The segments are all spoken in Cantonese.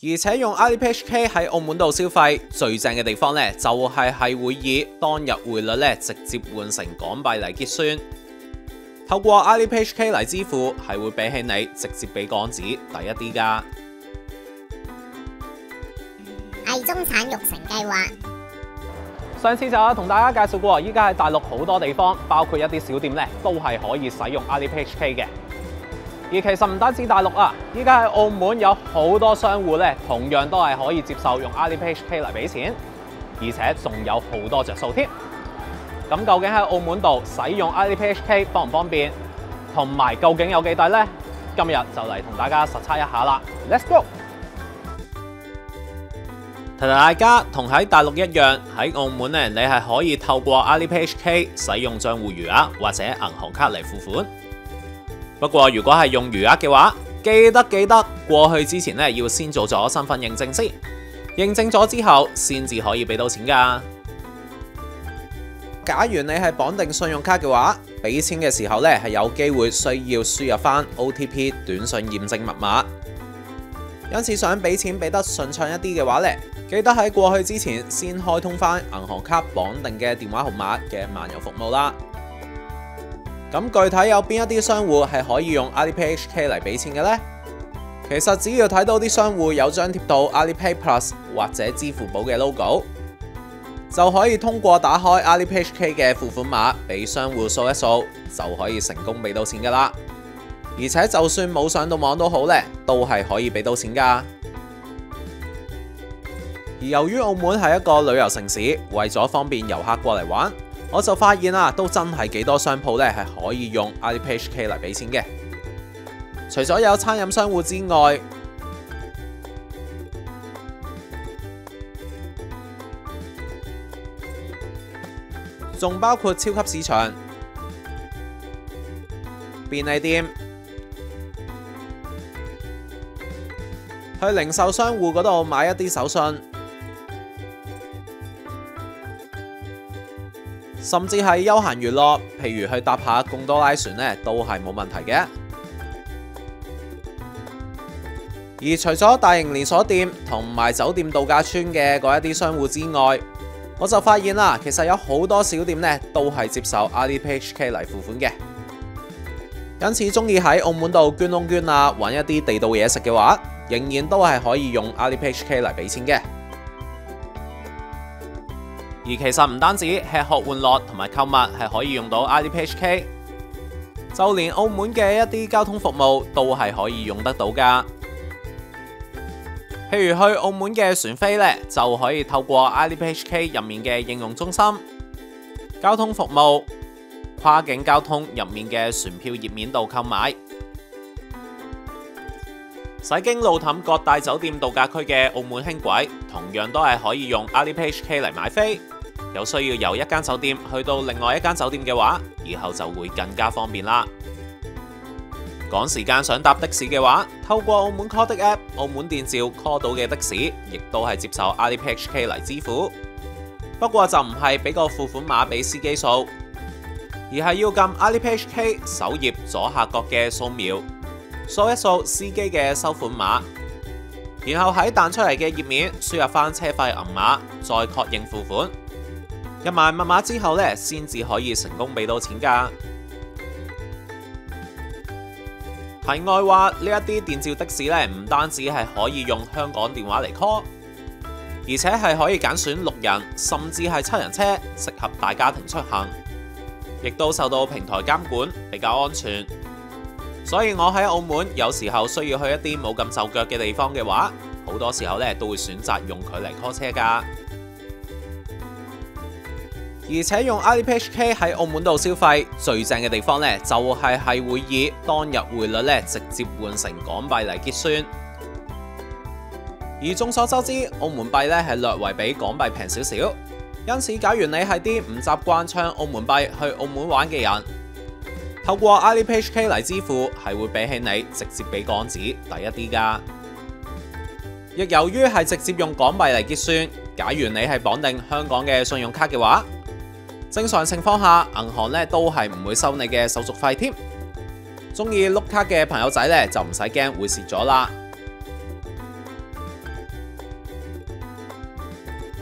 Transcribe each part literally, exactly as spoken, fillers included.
而且用 Alipay H K 喺澳門度消費最正嘅地方呢，就係係會以當日匯率呢直接換成港幣嚟結算。透過 Alipay H K 嚟支付係會比起你直接俾港紙抵一啲㗎。 偽中產育成計劃。 上次就有同大家介紹過，依家喺大陸好多地方，包括一啲小店呢，都係可以使用 Alipay H K 嘅。而其實唔單止大陸啊，依家喺澳門有好多商戶咧，同樣都係可以接受用 Alipay H K 嚟俾錢，而且仲有好多着數添。咁究竟喺澳門度使用 Alipay H K 方唔方便，同埋究竟有幾抵呢？今日就嚟同大家實測一下啦 ！Let's go！ 提提大家，同喺大陸一樣，喺澳門咧，你係可以透過 Alipay H K 使用帳戶餘額或者銀行卡嚟付款。不過如果係用餘額嘅話，記得記得過去之前咧要先做咗身份認證先，認證咗之後先至可以俾到錢㗎。假如你係綁定信用卡嘅話，俾錢嘅時候咧係有機會需要輸入翻 O T P 短信驗證密碼。因此想俾錢俾得順暢一啲嘅話咧，記得喺過去之前先開通翻銀行卡綁定嘅電話號碼嘅漫遊服務啦。咁具體有邊一啲商戶係可以用 Alipay H K 嚟俾錢嘅呢？其實只要睇到啲商戶有張貼到 Alipay Plus 或者支付寶嘅 logo， 就可以通過打開 Alipay H K 嘅付款碼俾商戶掃一掃，就可以成功俾到錢噶啦。而且就算冇上到網都好咧，都係可以俾到錢噶。而由於澳門係一個旅遊城市，為咗方便遊客過嚟玩，我就發現啊，都真係幾多商鋪咧係可以用 Alipay H K 嚟俾錢嘅。除咗有餐飲商戶之外，仲包括超級市場、便利店、去零售商戶嗰度買一啲手信，甚至係休閒娛樂，譬如去搭下貢多拉船呢，都係冇問題嘅。而除咗大型連鎖店同埋酒店度假村嘅嗰一啲商戶之外，我就發現啦，其實有好多小店呢都係接受 Alipay H K 嚟付款嘅。因此，中意喺澳門度捐窿捐啊，揾一啲地道嘢食嘅話，仍然都係可以用 Alipay H K 嚟俾錢嘅。而其實唔單止吃喝玩樂同埋購物係可以用到 Alipay H K， 就連澳門嘅一啲交通服務都係可以用得到㗎。譬如去澳門嘅船飛咧，就可以透過 Alipay H K 入面嘅應用中心、交通服務、跨境交通入面嘅船票頁面度購買。駛經路氹各大酒店度假區嘅澳門輕軌，同樣都係可以用 Alipay H K 嚟買飛。有需要由一間酒店去到另外一間酒店嘅話，以後就會更加方便啦。趕時間想搭的士嘅話，透過澳門 call 的 app、澳門電召 call 到嘅的，的士，亦都係接受 Alipay H K 嚟支付。不過就唔係俾個付款碼俾司機掃，而係要撳 Alipay H K 首頁左下角嘅掃描，掃一掃司機嘅收款碼，然後喺彈出嚟嘅頁面輸入翻車費銀碼，再確認付款。入埋密碼之後咧，先至可以成功俾到錢㗎。題外話，呢一啲電召的士咧，唔單止係可以用香港電話嚟 call， 而且係可以揀選六人甚至係七人車，適合大家庭出行，亦都受到平台監管，比較安全。所以我喺澳門有時候需要去一啲冇咁就腳嘅地方嘅話，好多時候咧都會選擇用佢嚟 call 車㗎。而且用 Alipay H K 喺澳門度消費最正嘅地方咧，就係係會以當日匯率咧直接換成港幣嚟結算。而眾所周知，澳門幣咧係略為比港幣平少少，因此假如你係啲唔習慣唱澳門幣去澳門玩嘅人，透過 Alipay H K 嚟支付係會比起你直接俾港紙抵一啲㗎。亦由於係直接用港幣嚟結算，假如你係綁定香港嘅信用卡嘅話，正常情況下，銀行咧都係唔會收你嘅手續費添。中意碌卡嘅朋友仔咧就唔使驚會蝕咗啦。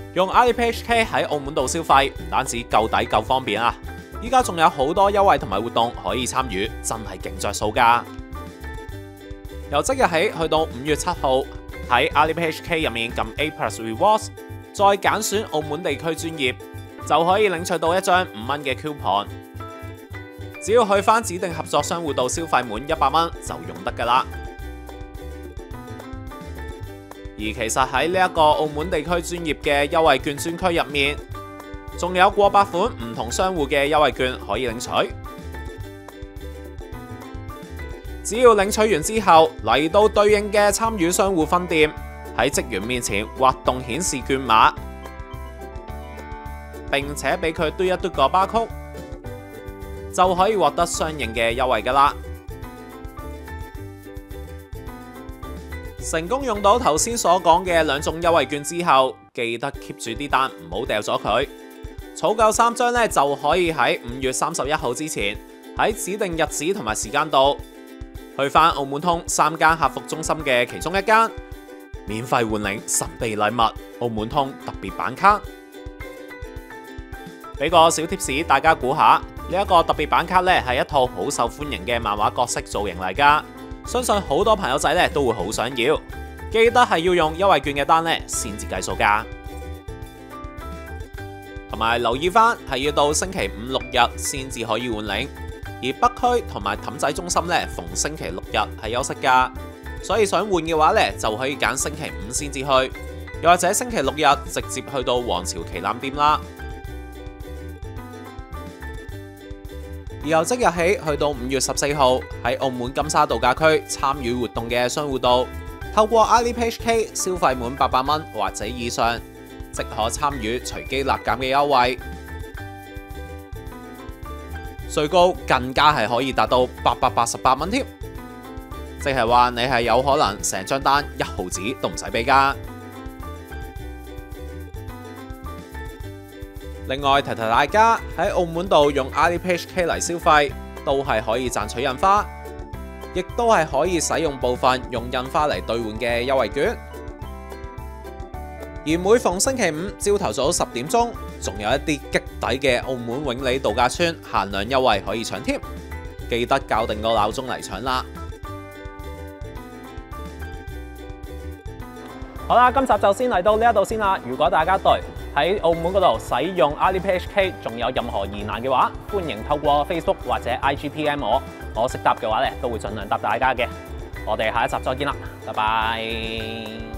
用 AlipayHK 喺澳門度消費，唔單止夠抵夠方便啊！依家仲有好多優惠同埋活動可以參與，真係勁着數㗎！由即日起去到五月七號，喺 AlipayHK 入面撳 A Plus Rewards， 再揀選澳門地區專業，就可以領取到一張五蚊嘅 coupon。只要去返指定合作商戶度消費滿一百蚊就用得㗎啦。而其實喺呢一個澳門地區專業嘅優惠券專區入面，仲有過百款唔同商戶嘅優惠券可以領取。只要領取完之後，嚟到對應嘅參與商戶分店，喺職員面前滑動顯示券碼，並且俾佢嘟一嘟個巴曲，就可以獲得相應嘅優惠㗎啦。成功用到頭先所講嘅兩種優惠券之後，記得 keep 住啲單，唔好掉咗佢。儲夠三張咧，就可以喺五月三十一號之前，喺指定日子同埋時間度，去返澳門通三間客服中心嘅其中一間，免費換領神秘禮物澳門通特別版卡。俾個小貼士，大家估下呢一個特別版卡咧，係一套好受歡迎嘅漫畫角色造型嚟㗎。相信好多朋友仔咧都會好想要，記得係要用優惠券嘅單咧先至計數㗎。同埋留意返係要到星期五六日先至可以換領，而北區同埋氹仔中心咧逢星期六日係休息㗎，所以想換嘅話咧就可以揀星期五先至去，又或者星期六日直接去到皇朝旗艦店啦。而由即日起去到五月十四號，喺澳門金沙度假區參與活動嘅商戶度，透過 AlipayHK 消費滿八百蚊或者以上，即可參與隨機立減嘅優惠，最高更加係可以達到八百八十八蚊添，即係話你係有可能成張單一毫子都唔使俾㗎。另外提提大家喺澳門度用 AlipayHK 嚟消費，都係可以賺取印花，亦都係可以使用部分用印花嚟兌換嘅優惠券。而每逢星期五朝頭早十點鐘，仲有一啲激抵嘅澳門永利度假村限量優惠可以搶添，記得校定個鬧鐘嚟搶啦！好啦，今集就先嚟到呢一度先啦。如果大家對喺澳門嗰度使用 AlipayHK 仲有任何疑難嘅話，歡迎透過 Facebook 或者 I G P M 我，我識答嘅話咧都會盡量答大家嘅。我哋下一集再見啦，拜拜。